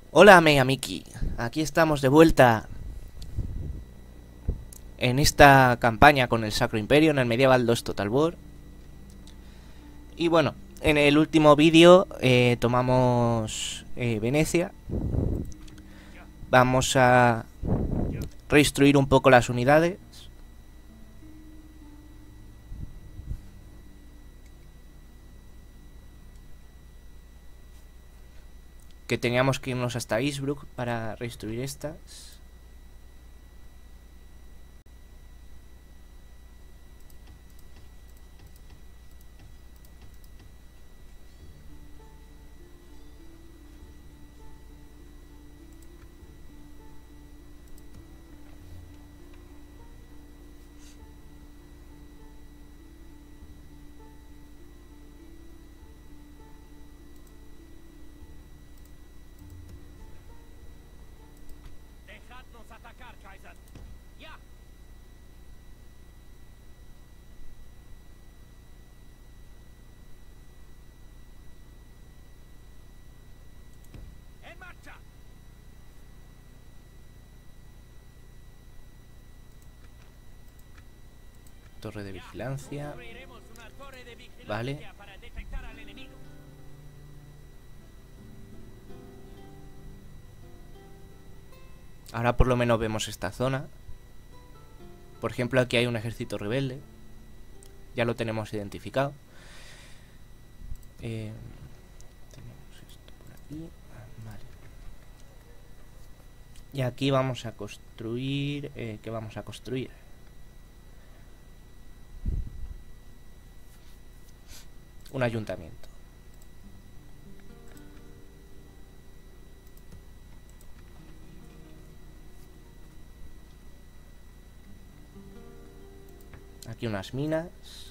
Hola Mega Miki, aquí estamos de vuelta en esta campaña con el Sacro Imperio en el Medieval 2 Total War. Y bueno, en el último vídeo tomamos Venecia. Vamos a reinstruir un poco las unidades. Que teníamos que irnos hasta Innsbruck para reinstruir estas. Dejadnos atacar, Kaiser. ¡Ya! ¡En marcha! Torre de vigilancia. Construiremos una torre de vigilancia Vale. para detectar al enemigo. Ahora por lo menos vemos esta zona. Por ejemplo, aquí hay un ejército rebelde. Ya lo tenemos identificado. Tenemos esto por aquí. Vale. Y aquí vamos a construir... ¿qué vamos a construir? Un ayuntamiento. Aquí unas minas.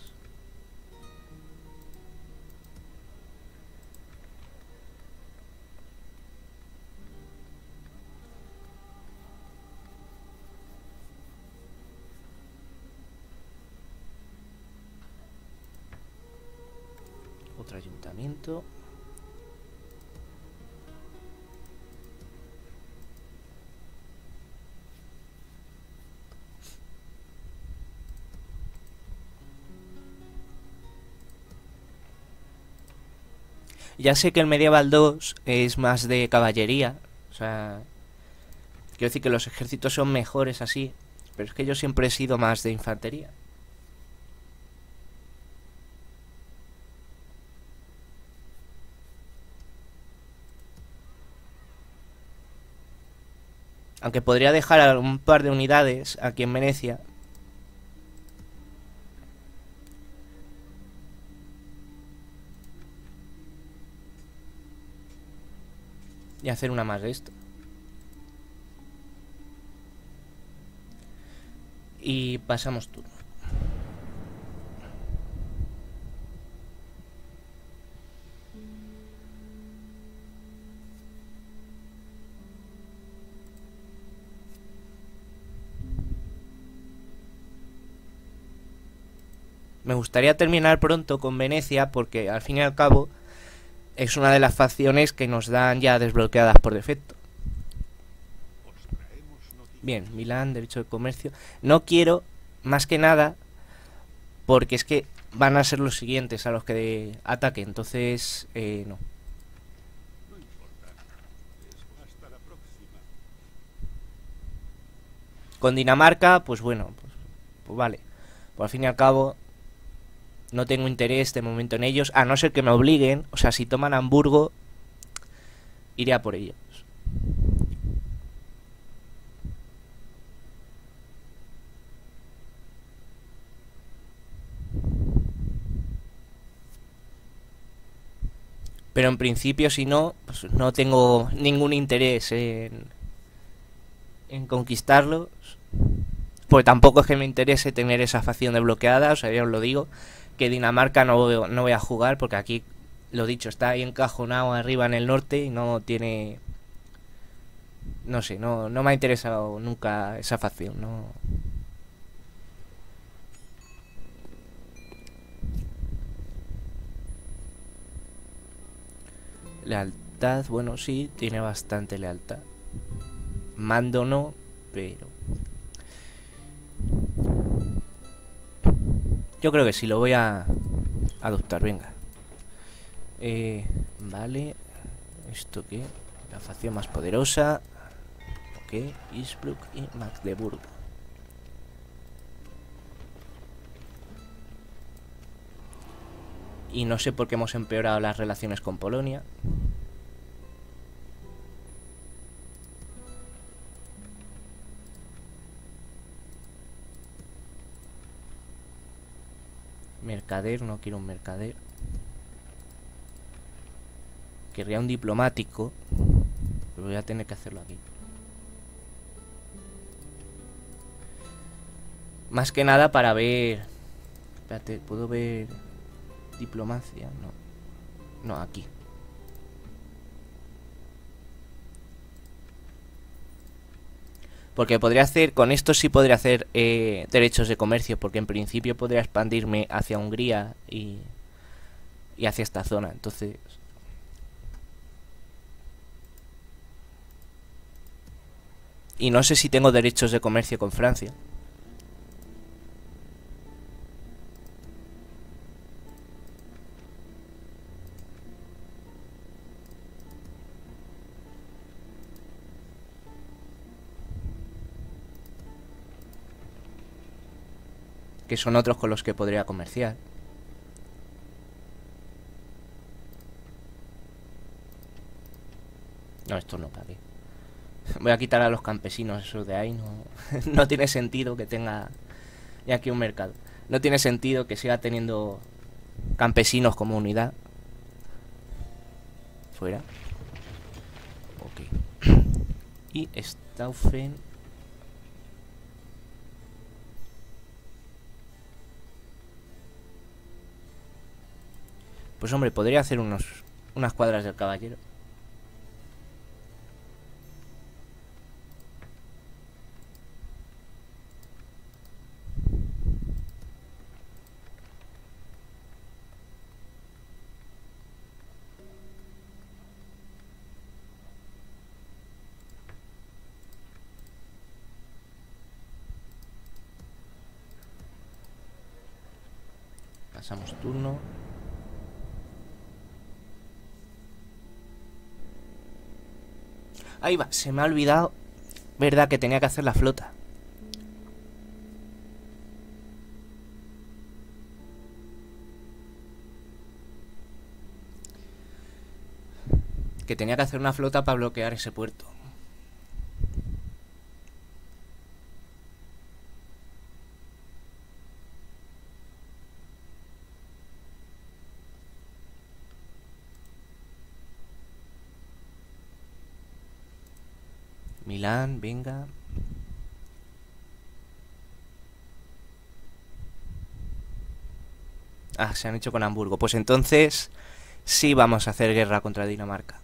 Otro ayuntamiento. Ya sé que el Medieval 2 es más de caballería. O sea, quiero decir que los ejércitos son mejores así. Pero es que yo siempre he sido más de infantería. Aunque podría dejar un par de unidades aquí en Venecia. Y hacer una más de esto. Y pasamos turno. Me gustaría terminar pronto con Venecia porque al fin y al cabo es una de las facciones que nos dan ya desbloqueadas por defecto. Bien, Milán, derecho de comercio. No quiero, más que nada, porque es que van a ser los siguientes a los que ataque, entonces no. Con Dinamarca, pues bueno, pues vale. Pues al fin y al cabo no tengo interés de momento en ellos, a no ser que me obliguen. O sea, si toman Hamburgo, iré a por ellos. Pero en principio, si no, pues no tengo ningún interés en conquistarlos. Pues tampoco es que me interese tener esa facción desbloqueada, o sea, ya os lo digo, que Dinamarca no voy a jugar porque aquí, lo dicho, está ahí encajonado arriba en el norte y no tiene... No sé, no me ha interesado nunca esa facción, no... lealtad, bueno, sí, tiene bastante lealtad. Mando no, pero... yo creo que sí, lo voy a adoptar, venga. Vale. ¿Esto qué? La facción más poderosa. Ok, Innsbruck y Magdeburgo. Y no sé por qué hemos empeorado las relaciones con Polonia. Mercader, no quiero un mercader. Querría un diplomático, pero voy a tener que hacerlo aquí. Más que nada para ver... espérate, ¿puedo ver diplomacia? No. No, aquí. Porque podría hacer... con esto sí podría hacer derechos de comercio, porque en principio podría expandirme hacia Hungría y hacia esta zona. Entonces... y no sé si tengo derechos de comercio con Francia. Que son otros con los que podría comerciar. No, esto no pague. Voy a quitar a los campesinos esos de ahí. No, no tiene sentido que tenga ya aquí un mercado. No tiene sentido que siga teniendo campesinos como unidad. Fuera. Ok. Y Staufen. Pues hombre, podría hacer unas cuadras del caballero. Pasamos turno. Ahí va, se me ha olvidado. Verdad que tenía que hacer la flota. Que tenía que hacer una flota para bloquear ese puerto. Milán, venga. Ah, se han hecho con Hamburgo. Pues entonces sí vamos a hacer guerra contra Dinamarca.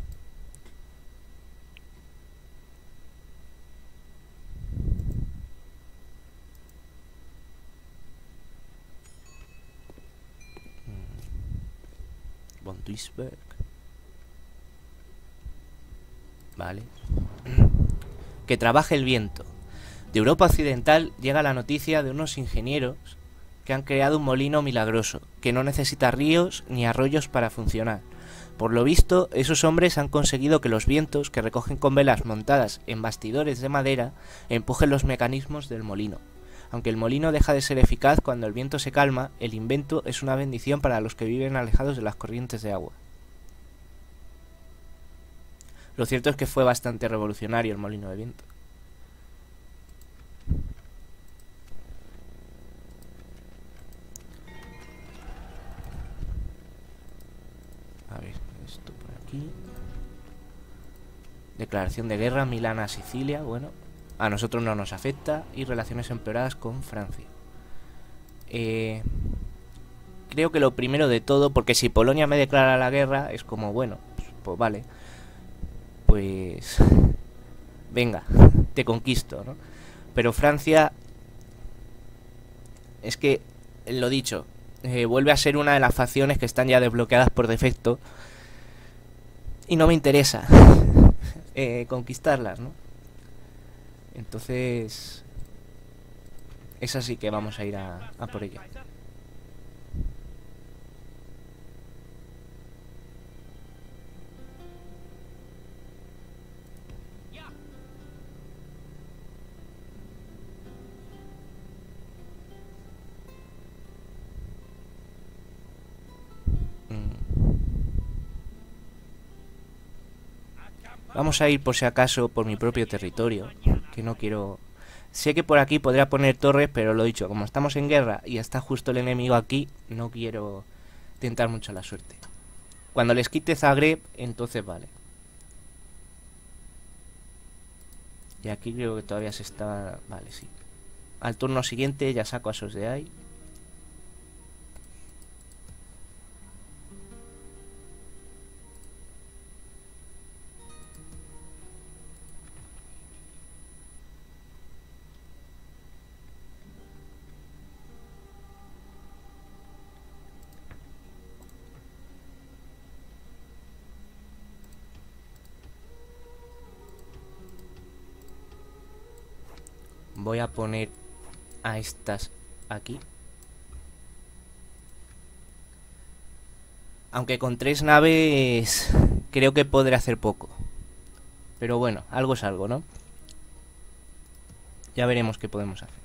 Von Duisburg. Vale. Que trabaje el viento. De Europa Occidental llega la noticia de unos ingenieros que han creado un molino milagroso, que no necesita ríos ni arroyos para funcionar. Por lo visto, esos hombres han conseguido que los vientos, que recogen con velas montadas en bastidores de madera, empujen los mecanismos del molino. Aunque el molino deja de ser eficaz cuando el viento se calma, el invento es una bendición para los que viven alejados de las corrientes de agua. Lo cierto es que fue bastante revolucionario el molino de viento. A ver, esto por aquí. Declaración de guerra, Milán a Sicilia. Bueno, a nosotros no nos afecta. Y relaciones empeoradas con Francia. Creo que lo primero de todo, porque si Polonia me declara la guerra, es como, bueno, pues vale. Pues... venga, te conquisto, ¿no? Pero Francia... es que, lo dicho, vuelve a ser una de las facciones que están ya desbloqueadas por defecto. Y no me interesa conquistarlas, ¿no? Entonces es así que vamos a ir a por ella. Kaiser. Ya. Mm. Vamos a ir por si acaso por mi propio territorio, que no quiero... Sé que por aquí podría poner torres, pero lo dicho, como estamos en guerra y está justo el enemigo aquí, no quiero tentar mucho la suerte. Cuando les quite Zagreb, entonces vale. Y aquí creo que todavía se está... Vale, sí. Al turno siguiente ya saco a esos de ahí. Voy a poner a estas aquí. Aunque con 3 naves creo que podré hacer poco. Pero bueno, algo es algo, ¿no? Ya veremos qué podemos hacer.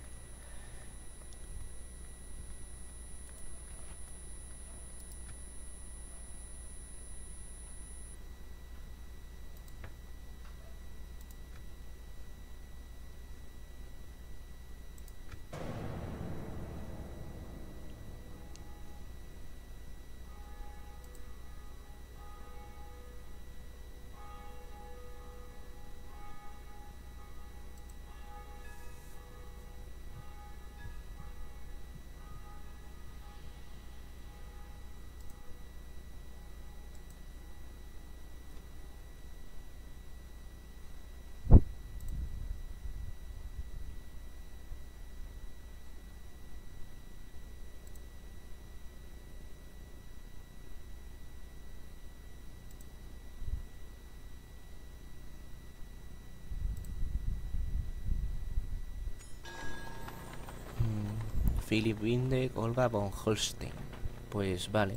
Philipp Windeck, Olga von Holstein. Pues vale.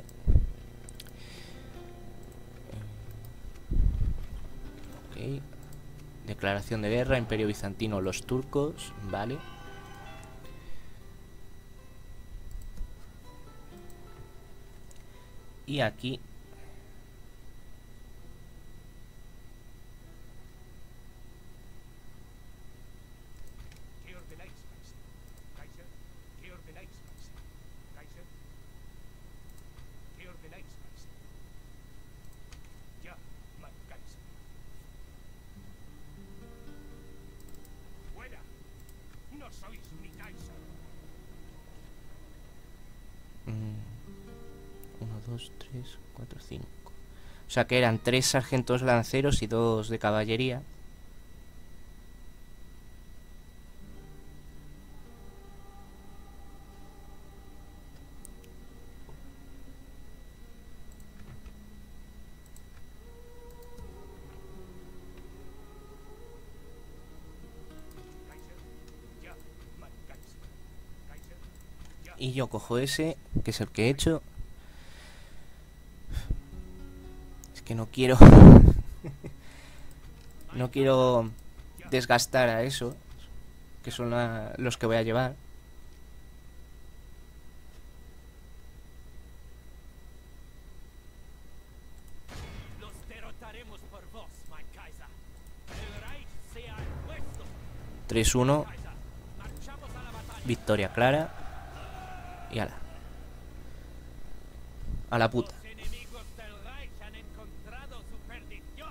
Ok. Declaración de guerra, Imperio Bizantino, los turcos. Vale. Y aquí... ¿Qué ordenáis, Kaiser? Kaiser, ¿qué ordenáis, Kaiser? Kaiser, ¿qué ordenáis, Kaiser? Ya, Mein Kaiser. ¡Fuera! ¡No sois mi Kaiser! 1, 2, 3, 4, 5. O sea que eran 3 sargentos lanceros y 2 de caballería. Kaiser, ya, Mein Kaiser. Kaiser, ya. Y yo cojo ese, que es el que he hecho. Es que no quiero... no quiero desgastar a eso, que son los que voy a llevar. Los derrotaremos por vos, Mein Kaiser. El Reich sea nuestro, 3-1, Kaiser. Marchamos a la batalla. victoria clara. Y ala. A la puta. Los enemigos del Reich han encontrado su perdición.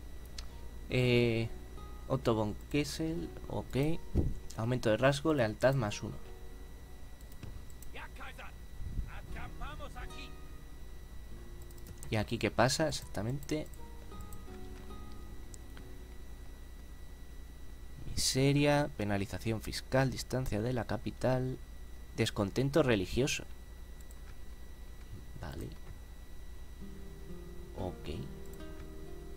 Otto von Kessel, ok. Aumento de rasgo, lealtad +1. Ya, Kaiser. Acampamos aquí. ¿Y aquí qué pasa exactamente? Miseria, penalización fiscal, distancia de la capital, descontento religioso. Vale. Ok.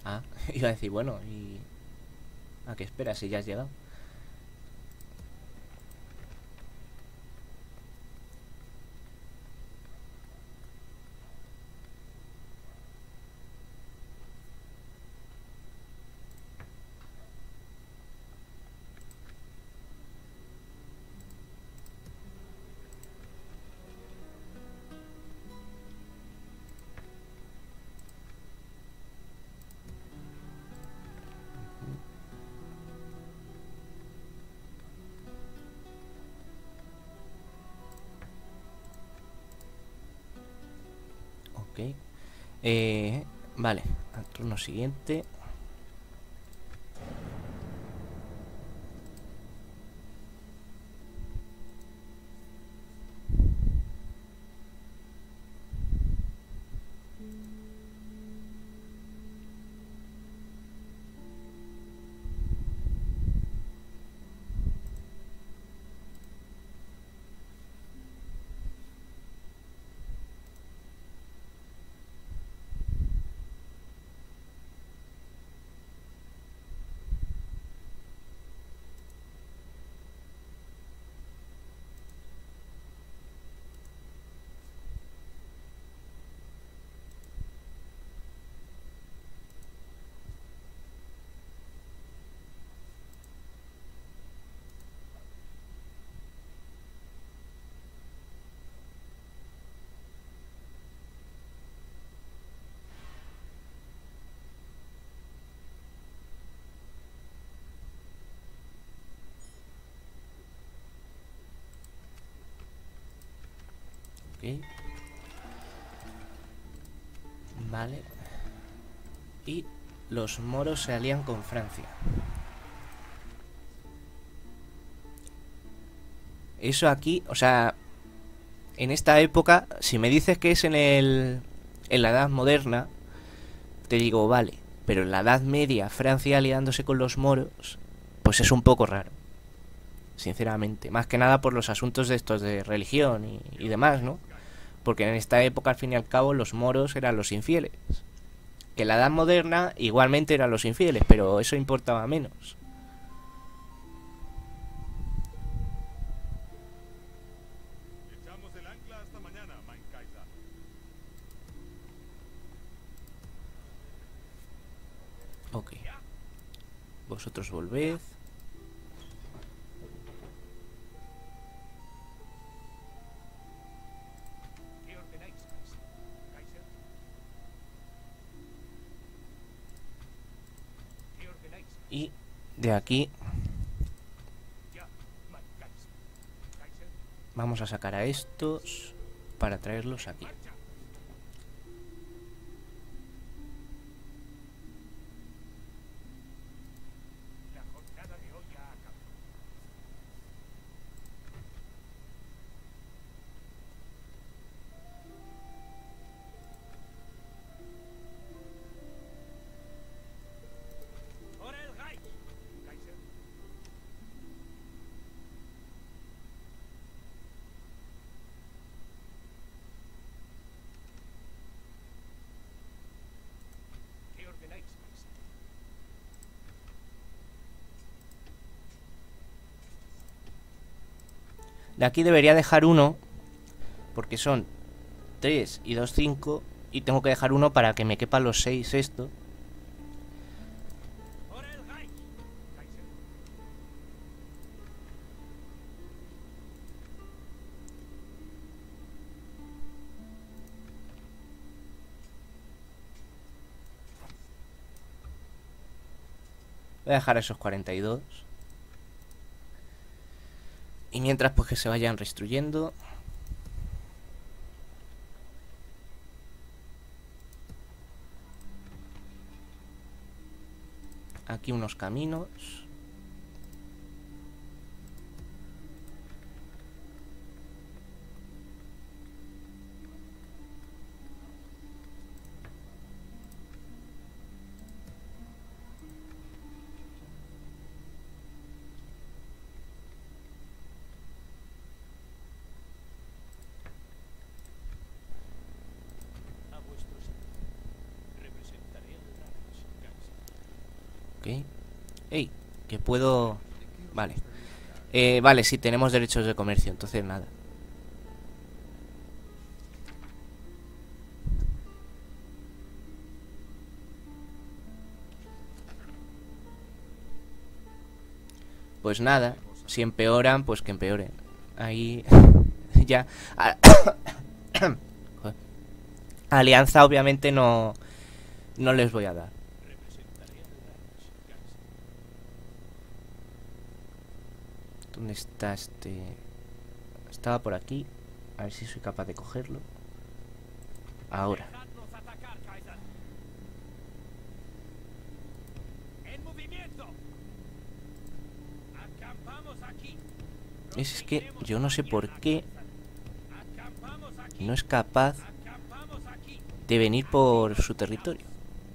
Ah, iba a decir, bueno, ¿y a qué esperas si ya has llegado? Ok. Vale, al turno siguiente. Ok. Vale. Y los moros se alían con Francia. Eso aquí, o sea, en esta época, si me dices que es en la Edad Moderna, te digo, vale, pero en la Edad Media, Francia aliándose con los moros, pues es un poco raro, sinceramente. Más que nada por los asuntos de estos de religión y demás, ¿no? Porque en esta época, al fin y al cabo, los moros eran los infieles. Que en la Edad Moderna igualmente eran los infieles, pero eso importaba menos. Echamos el ancla hasta mañana, mein Kaiser. Ok. Vosotros volved. ¿Qué ordenáis, Kaiser? ¿Kaiser? ¿Qué ordenáis? Y de aquí Ya, mein Kaiser. ¿Kaiser? vamos a sacar a estos para traerlos aquí. ¡Marcha! La jornada de hoy ha acabado. ¡Por el Reich! Kaiser. ¿Qué ordenáis, Kaiser? De aquí debería dejar uno, porque son 3 y 2, 5, y tengo que dejar uno para que me quepan los 6 esto. ¡Por el Reich! Kaiser. Voy a dejar esos 42. Y mientras pues que se vayan restruyendo. Aquí unos caminos. A vuestro servicio. Representaré al Reich, Kaiser. Ok. ¡Ey! Que puedo... Vale. Vale, sí, tenemos derechos de comercio, entonces nada. Pues nada, si empeoran, pues que empeoren. Ahí... ya... Joder. Alianza obviamente no les voy a dar. ¿Dónde está este? Estaba por aquí. A ver si soy capaz de cogerlo. Ahora. Dejadnos atacar, Kaiser. ¡En movimiento! Acampamos aquí. Es que yo no sé por qué Acampamos aquí. no es capaz Acampamos aquí. de venir por su territorio.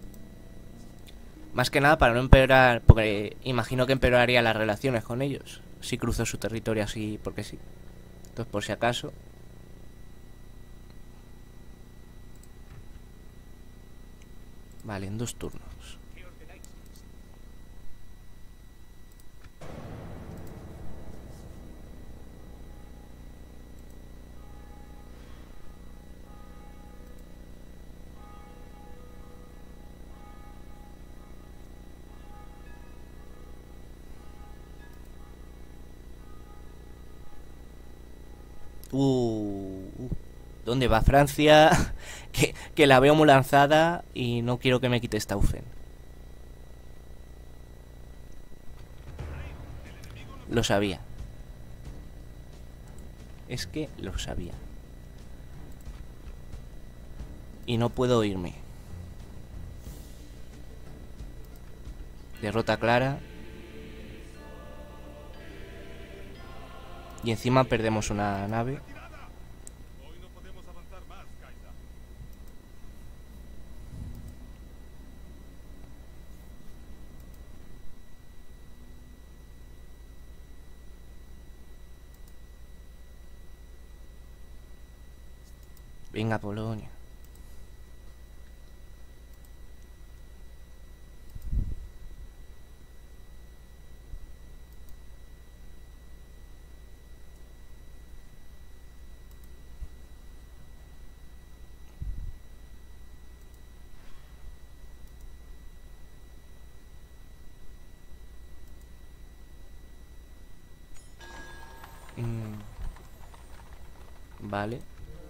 Más que nada para no empeorar, porque imagino que empeoraría las relaciones con ellos si cruzo su territorio así, porque sí. Entonces, por si acaso. Vale, en 2 turnos. ¿Qué ordenáis? ¿Dónde va Francia? que la veo muy lanzada y no quiero que me quite Stauffen. Lo sabía. Es que lo sabía. Y no puedo irme. Derrota clara. Y encima perdemos una nave. ¡Retirada! Hoy no podemos avanzar más, Kaiser. Venga, Polonia. Vale.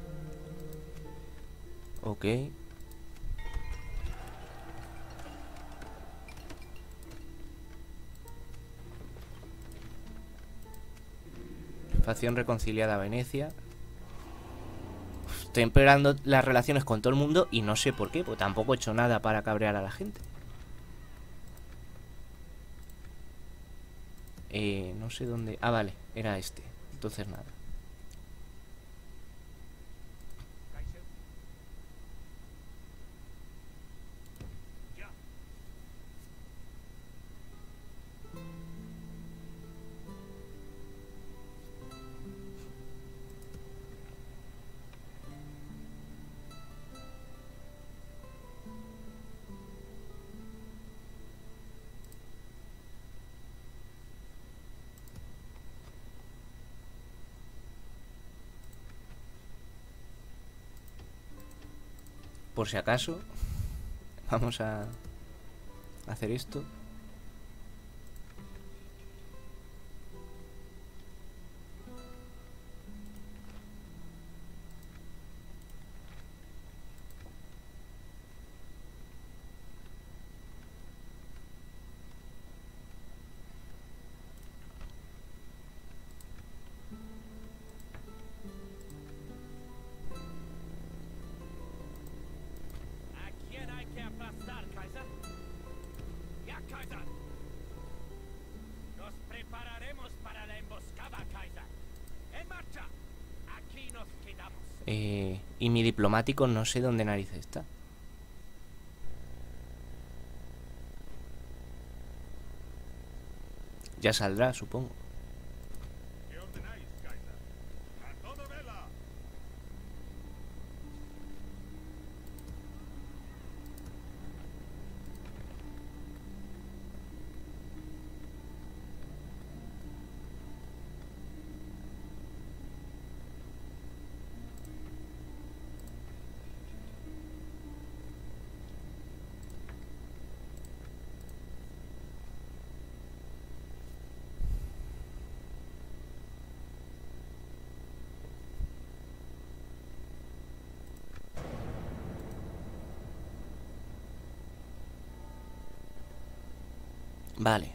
Ok. Facción reconciliada a Venecia. Estoy empeorando las relaciones con todo el mundo y no sé por qué, porque tampoco he hecho nada para cabrear a la gente. No sé dónde... Ah, vale, era este. Entonces nada. Kaiser. Ya. Por si acaso, vamos a hacer esto. ¿A quién hay que aplastar, Kaiser? Ya, Kaiser. Nos prepararemos para la emboscada, Kaiser. ¡En marcha! Aquí nos quedamos. Y mi diplomático no sé dónde narices está. Ya saldrá, supongo. ¿Qué ordenáis, Kaiser? ¡A toda vela! Vale.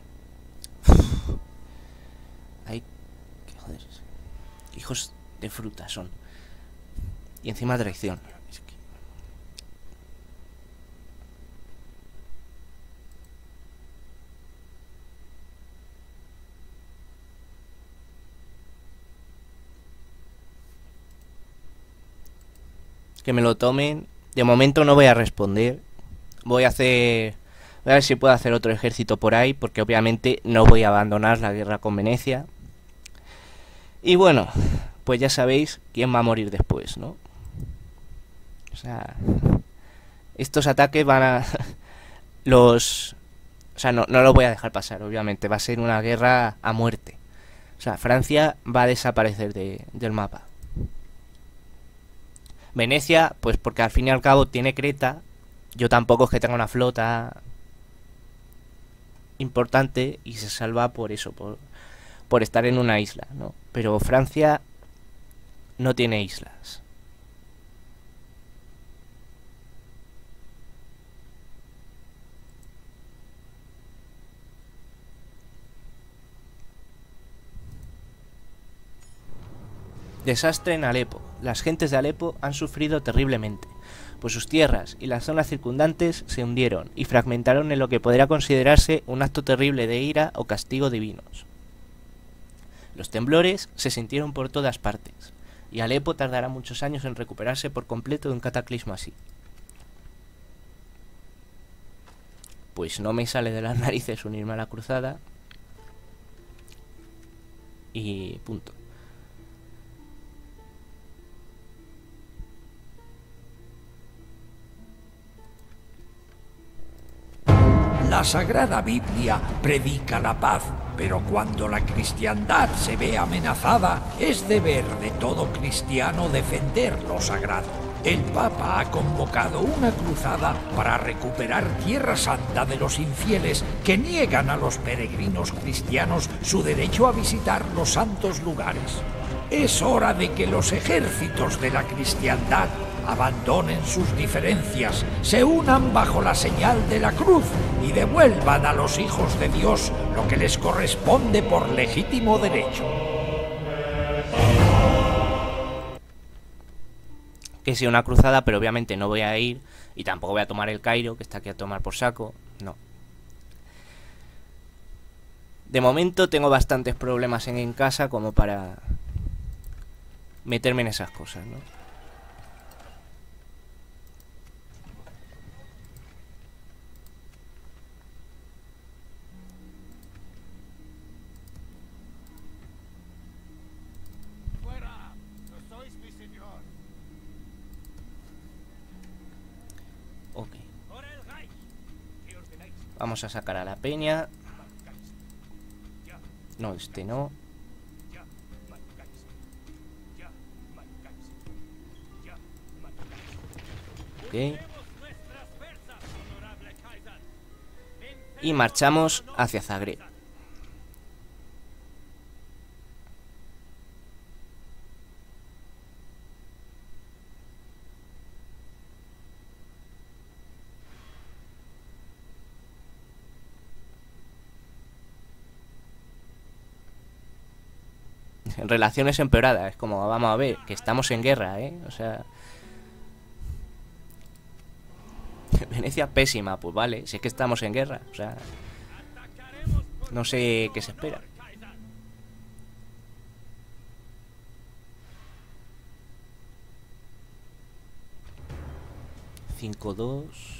Ay, joder. Hijos de fruta son. Y encima traición. Es que me lo tomen. De momento no voy a responder. Voy a ver si puedo hacer otro ejército por ahí, porque obviamente no voy a abandonar la guerra con Venecia. Y bueno, pues ya sabéis quién va a morir después, ¿no? O sea, estos ataques van a... los... O sea, no los voy a dejar pasar, obviamente. Va a ser una guerra a muerte. O sea, Francia va a desaparecer del mapa. Venecia, pues porque al fin y al cabo tiene Creta. Yo tampoco es que tenga una flota importante y se salva por eso, por estar en una isla, ¿no? Pero Francia no tiene islas. Desastre en Alepo. Las gentes de Alepo han sufrido terriblemente, pues sus tierras y las zonas circundantes se hundieron y fragmentaron en lo que podría considerarse un acto terrible de ira o castigo divinos. Los temblores se sintieron por todas partes, y Alepo tardará muchos años en recuperarse por completo de un cataclismo así. Pues no me sale de las narices unirme a la cruzada. Y punto. La Sagrada Biblia predica la paz, pero cuando la cristiandad se ve amenazada, es deber de todo cristiano defender lo sagrado. El Papa ha convocado una cruzada para recuperar Tierra Santa de los infieles que niegan a los peregrinos cristianos su derecho a visitar los santos lugares. Es hora de que los ejércitos de la cristiandad abandonen sus diferencias, se unan bajo la señal de la cruz y devuelvan a los hijos de Dios lo que les corresponde por legítimo derecho. Que sea una cruzada, pero obviamente no voy a ir y tampoco voy a tomar el Cairo, que está aquí a tomar por saco. No. De momento tengo bastantes problemas en casa como para meterme en esas cosas, ¿no? Fuera. No sois mi señor. Ok. Por el Reich. ¿Qué ordenáis? Vamos a sacar a la peña. Marcáis. Ya, No, este no. ya, marcáis. Ya, marcáis. Ya, marcáis. Ok. Uniremos nuestras fuerzas, honorable Kaiser. Y marchamos hacia Zagreb. Relaciones empeoradas, es como, vamos a ver, que estamos en guerra, ¿eh? O sea... Venecia pésima, pues vale, si es que estamos en guerra, o sea... No sé qué se espera. Cinco, dos...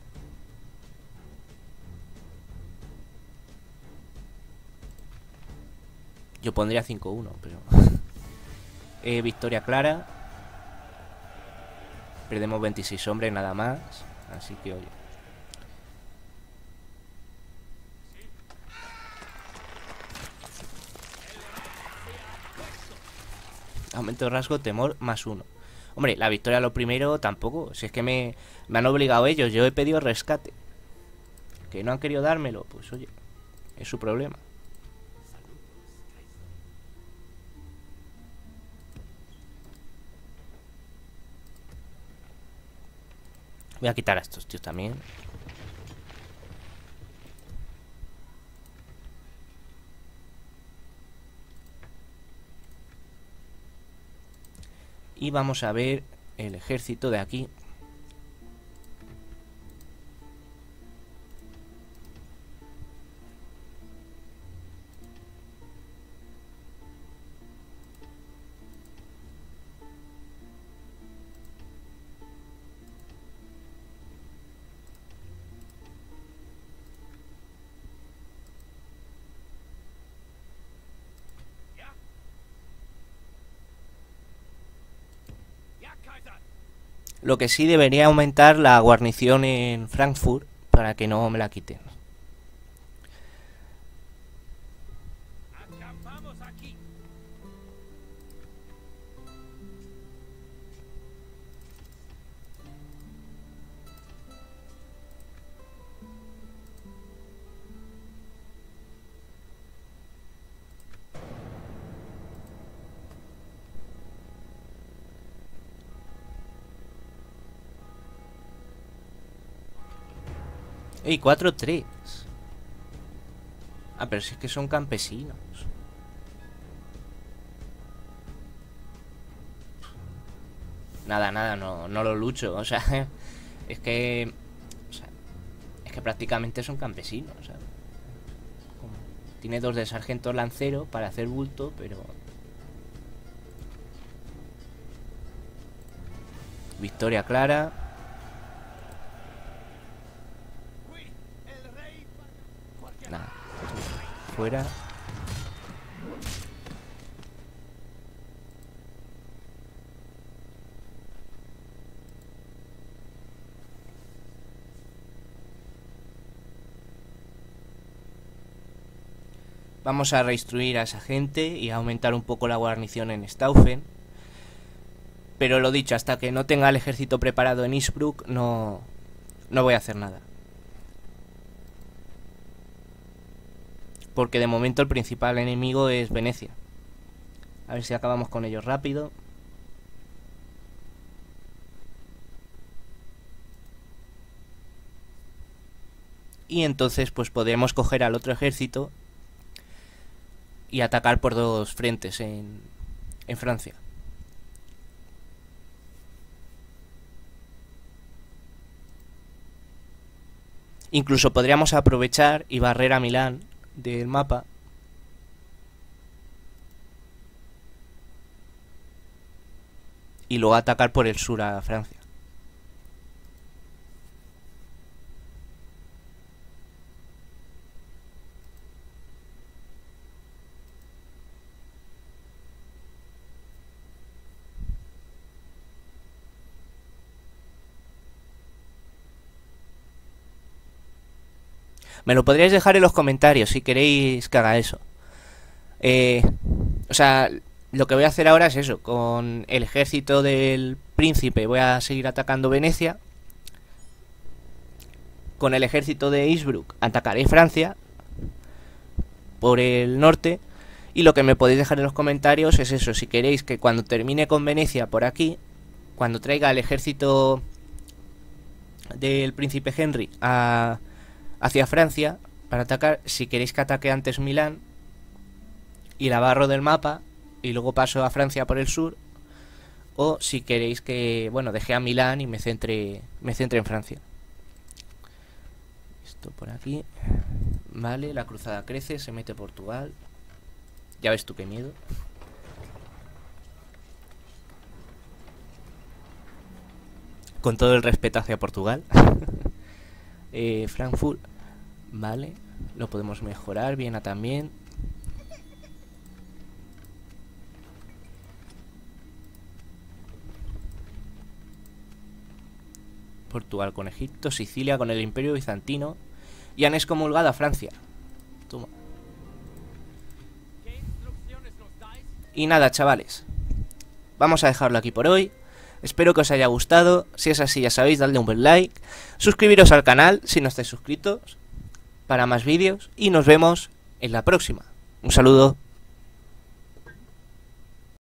Yo pondría 5-1, pero... victoria clara. Perdemos 26 hombres nada más. Así que, oye. Aumento de rasgo, temor, +1. Hombre, la victoria lo primero tampoco. Si es que me han obligado ellos. Yo he pedido rescate. Que no han querido dármelo. Pues oye, es su problema. Voy a quitar a estos tíos también. Y vamos a ver el ejército de aquí. Lo que sí debería aumentar la guarnición en Frankfurt para que no me la quiten. Acampamos aquí. ¡Ey! 4-3. Ah, pero si es que son campesinos. Nada, no lo lucho. O sea, es que... O sea, es que prácticamente son campesinos, ¿sabes? Tiene 2 de sargento lancero para hacer bulto, pero... Victoria clara. Nada, fuera. Vamos a reinstruir a esa gente y a aumentar un poco la guarnición en Staufen. Pero lo dicho, hasta que no tenga el ejército preparado en Innsbruck, no voy a hacer nada. Porque de momento el principal enemigo es Venecia. A ver si acabamos con ellos rápido. Y entonces pues podremos coger al otro ejército y atacar por 2 frentes en Francia. Incluso podríamos aprovechar y barrer a Milán del mapa. Y luego atacar por el sur a Francia. Me lo podríais dejar en los comentarios si queréis que haga eso. O sea, lo que voy a hacer ahora es eso. Con el ejército del príncipe voy a seguir atacando Venecia. Con el ejército de Innsbruck atacaré Francia por el norte. Y lo que me podéis dejar en los comentarios es eso. Si queréis que cuando termine con Venecia por aquí, cuando traiga el ejército del príncipe Henry hacia Francia para atacar, si queréis que ataque antes Milán y la barro del mapa y luego paso a Francia por el sur, o si queréis que, bueno, deje a Milán y me centre en Francia. Esto por aquí. Vale, la cruzada crece, se mete Portugal. Ya ves tú qué miedo. Con todo el respeto hacia Portugal. Frankfurt. Vale, lo podemos mejorar. Viena también. Portugal con Egipto, Sicilia con el Imperio Bizantino. Y han excomulgado a Francia. Toma. Y nada, chavales, vamos a dejarlo aquí por hoy. Espero que os haya gustado. Si es así, ya sabéis, dadle un buen like. Suscribiros al canal si no estáis suscritos para más vídeos. Y nos vemos en la próxima. Un saludo.